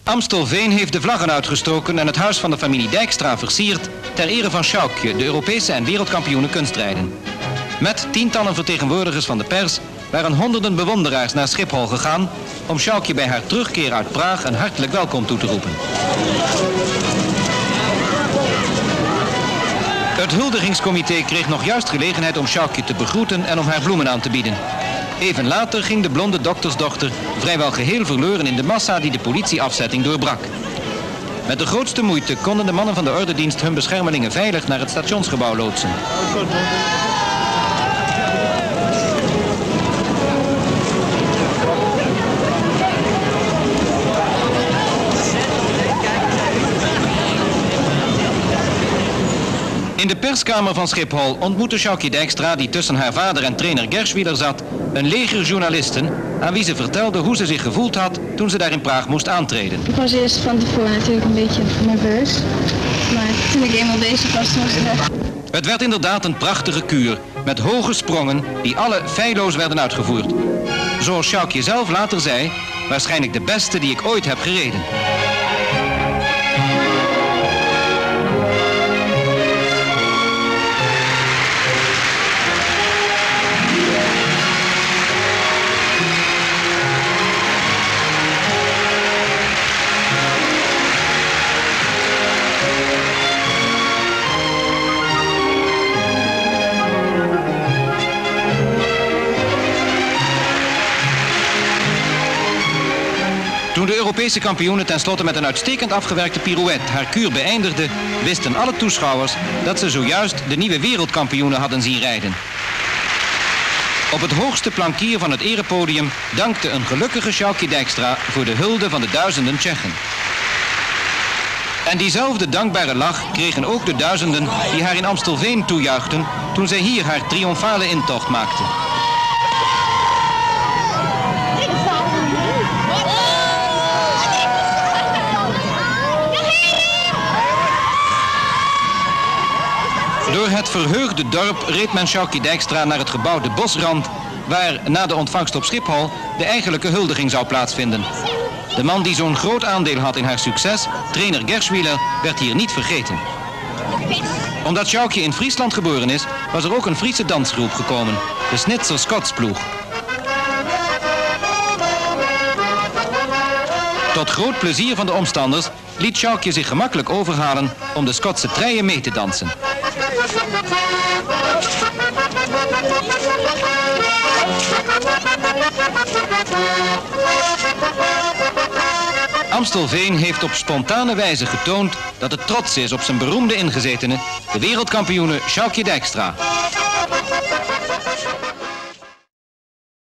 Amstelveen heeft de vlaggen uitgestoken en het huis van de familie Dijkstra versierd ter ere van Sjoukje, de Europese en wereldkampioene kunstrijden. Met tientallen vertegenwoordigers van de pers waren honderden bewonderaars naar Schiphol gegaan om Sjoukje bij haar terugkeer uit Praag een hartelijk welkom toe te roepen. Het huldigingscomité kreeg nog juist gelegenheid om Sjoukje te begroeten en om haar bloemen aan te bieden. Even later ging de blonde doktersdochter vrijwel geheel verloren in de massa die de politieafzetting doorbrak. Met de grootste moeite konden de mannen van de ordendienst hun beschermelingen veilig naar het stationsgebouw loodsen. In de perskamer van Schiphol ontmoette Sjoukje Dijkstra, die tussen haar vader en trainer Gerschwiler zat, een leger journalisten aan wie ze vertelde hoe ze zich gevoeld had toen ze daar in Praag moest aantreden. Ik was eerst van tevoren natuurlijk een beetje nerveus, maar toen ik eenmaal bezig was, was het weg. Het werd inderdaad een prachtige kuur met hoge sprongen die alle feilloos werden uitgevoerd. Zoals Sjoukje zelf later zei, waarschijnlijk de beste die ik ooit heb gereden. Toen de Europese kampioene tenslotte met een uitstekend afgewerkte pirouette haar kuur beëindigde, wisten alle toeschouwers dat ze zojuist de nieuwe wereldkampioene hadden zien rijden. Op het hoogste plankier van het erepodium dankte een gelukkige Sjoukje Dijkstra voor de hulde van de duizenden Tsjechen. En diezelfde dankbare lach kregen ook de duizenden die haar in Amstelveen toejuichten toen zij hier haar triomfale intocht maakte. Door het verheugde dorp reed men Sjoukje Dijkstra naar het gebouw De Bosrand, waar na de ontvangst op Schiphol de eigenlijke huldiging zou plaatsvinden. De man die zo'n groot aandeel had in haar succes, trainer Gerschwiler, werd hier niet vergeten. Omdat Sjoukje in Friesland geboren is, was er ook een Friese dansgroep gekomen, de Snitzer Skotsploeg. Tot groot plezier van de omstanders liet Sjoukje zich gemakkelijk overhalen om de Schotse treien mee te dansen. Amstelveen heeft op spontane wijze getoond dat het trots is op zijn beroemde ingezetene, de wereldkampioene Sjoukje Dijkstra.